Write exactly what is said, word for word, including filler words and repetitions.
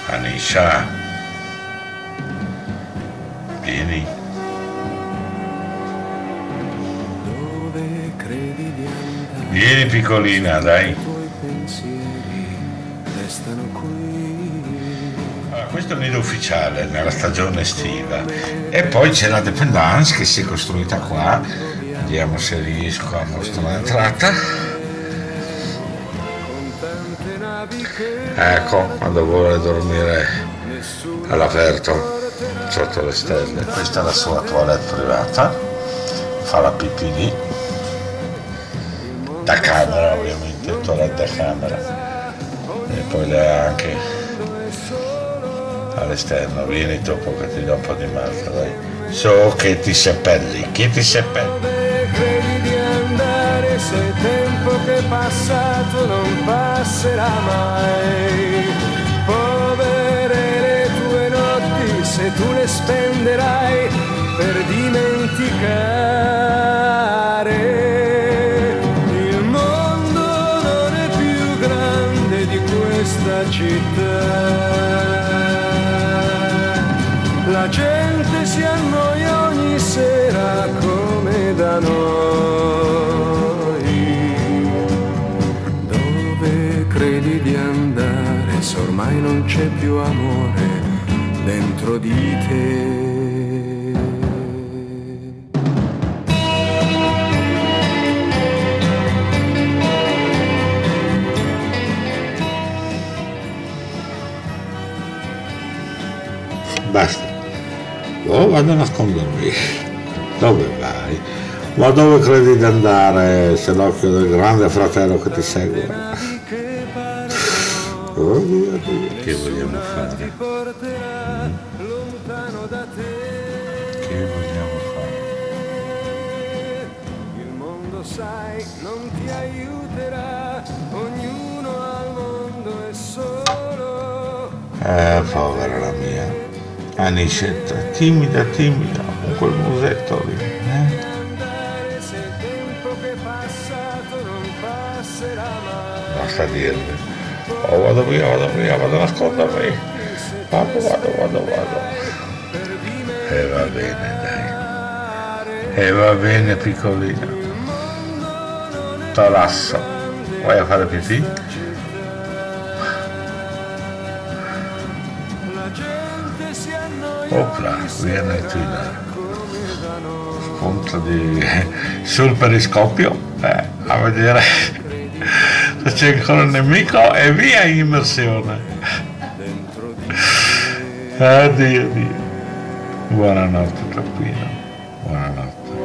Anisha, vieni. Vieni piccolina, dai. Allora, questo è il nido ufficiale nella stagione estiva e poi c'è la dépendance che si è costruita qua. Vediamo se riesco a mostrare l'entrata. Ecco, quando vuole dormire all'aperto sotto le stelle. Questa è la sua toilette privata, fa la pipì lì, da camera ovviamente, toilette da camera, e poi le ha anche all'esterno. Vieni dopo che ti do un po' di mazza, dai. So che ti seppelli, che ti seppelli. Credi di andare se il tempo che è passato non passerà mai. Povere le tue notti se tu le spenderai per dimenticare. Il mondo non è più grande di questa città. La gente si annoia ogni sera come da noi. Dove credi di andare se ormai non c'è più amore dentro di te? Basta. Oh, vado a nascondermi. Dove vai? Ma dove credi di andare se l'occhio del grande fratello che ti segue? Oh Dio, Dio. Che vogliamo fare? Mm? Che vogliamo fare? Il mondo sai non ti aiuterà, ognuno al mondo è solo. Eh, povera la mia. Aniscetta, timida, timida, con quel musetto lì. Eh? Basta dirle. Oh, vado via, vado via, vado a nascondermi. Vado, vado, vado, vado. E va bene, dai. E va bene, piccolina. T'allasso. Vai a fare pipì? Opla, viene tu là. Spunta di... sul periscopio, eh, a vedere se c'è ancora il nemico e via in immersione. Addio, Dio. Buonanotte, Peppino. Buonanotte.